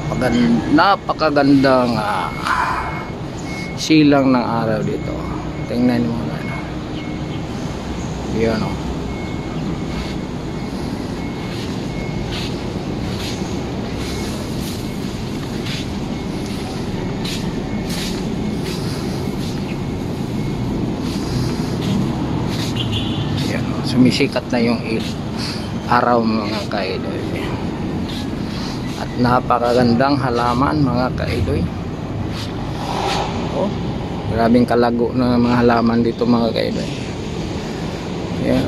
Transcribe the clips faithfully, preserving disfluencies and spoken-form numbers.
napakaganda, napakagandang uh, silang ng araw dito. Tingnan mo na ano. Yun o. Yan o. Sumisikat na yung araw mga ka-idol. At napakagandang halaman mga ka-idol. Oh, grabing kalago na mga halaman dito mga ka-idol. Yan.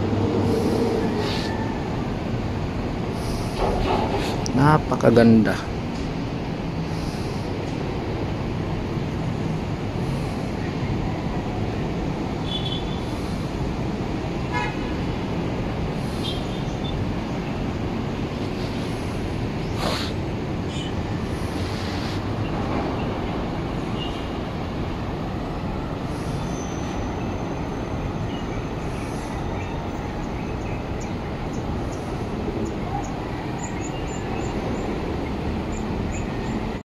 Napakaganda.